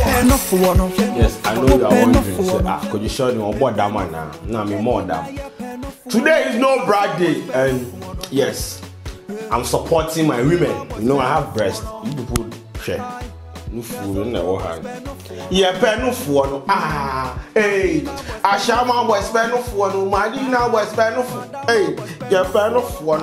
Yes, I know you are wondering. Say, could you show me what that man now? No, me more than. Today is no brag day, and yes, I'm supporting my women. You know, I have breast. You people share. No food in the hand. Yeah, pen no food. Hey, Ashama was pen no food. Madina was pen no food. Hey, yeah, pen no food.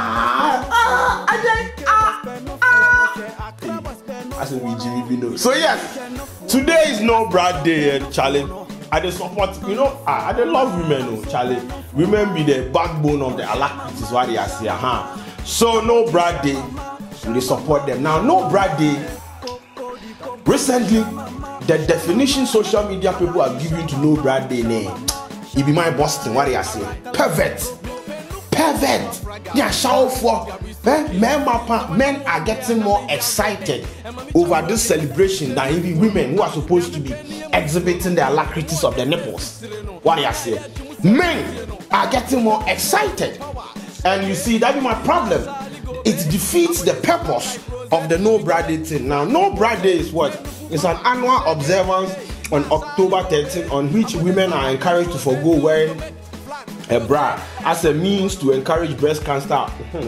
So yes, today is no brag day, Charlie. I dey support, you know, I dey love women, Charlie. Women be the backbone of the alacrity, is what they are saying. So no brag day, we support them. Now, no brag day. Recently, the definition social media people are giving to no brag day name. It be my Boston, what they are saying. Pervert. Yeah, shout for men are getting more excited over this celebration than even women who are supposed to be exhibiting the alacrities of the nipples. What they are saying. Men are getting more excited. And you see, that be my problem. It defeats the purpose of the no brag day thing. Now, no brag day is what? It's an annual observance on October 13th on which women are encouraged to forgo wearing a bra as a means to encourage breast cancer.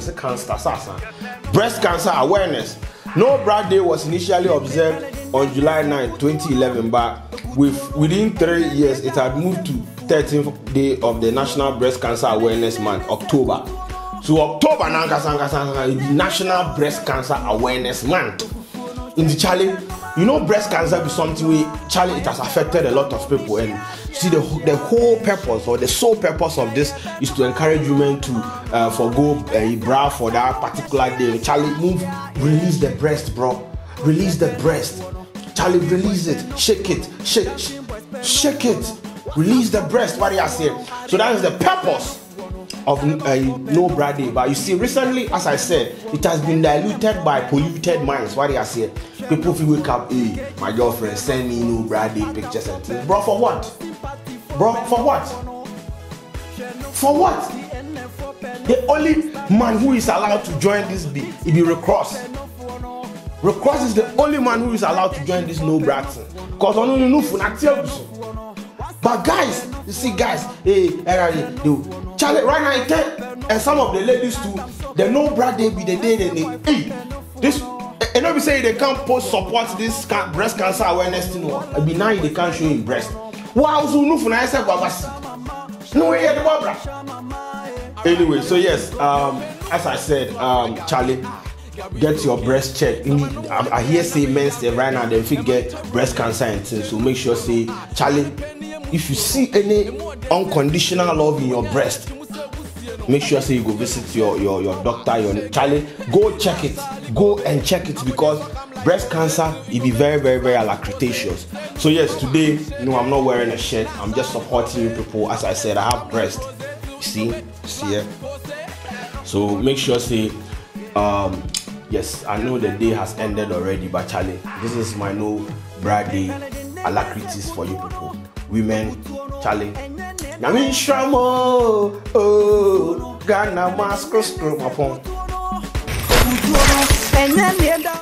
Breast cancer awareness. No brag day was initially observed on July 9, 2011, but within 3 years it had moved to 13th day of the National Breast Cancer Awareness Month, October. So October now is National Breast Cancer Awareness Month. In the Charlie, you know, breast cancer is something where Charlie, it has affected a lot of people, and see the whole purpose or the sole purpose of this is to encourage women to forgo a bra for that particular day. Charlie, release the breast, bro. Release the breast. Charlie, release it. Shake it. Shake it. Release the breast. What do you say? So that is the purpose of no brag day. But you see, recently, as I said, it has been diluted by polluted minds. What do you say? People feel wake up, hey, my girlfriend send me no brag day pictures and things. Bro, for what? For what? The only man who is allowed to join this day, it be Rick Ross. Rick Ross is the only man who is allowed to join this no brag thing. Because I don't know for not tell you. But guys, you see, guys, Charlie, right now, and some of the ladies too, the no brag day be the day this. And not be saying they can't post support this breast cancer awareness thing. It be now they can't show him breast. Wow, so no for nice no way the Barbara. Anyway, so yes, as I said, Charlie, get your breast checked. I hear say men say right now they fit get breast cancer and things. So make sure say, Charlie, if you see any unconditional love in your breast, make sure say you go visit your doctor, your Charlie. Go check it. Go and check it, because breast cancer, it be very, very, very alacritaceous. So yes, today, you know, I'm not wearing a shirt. I'm just supporting you people. As I said, I have breast. You see here. So make sure say, yes, I know the day has ended already, but Charlie, this is my no brag day alacrities for you people. Women, Charlie. Nami Shramo, Ghana Masco Scrum upon.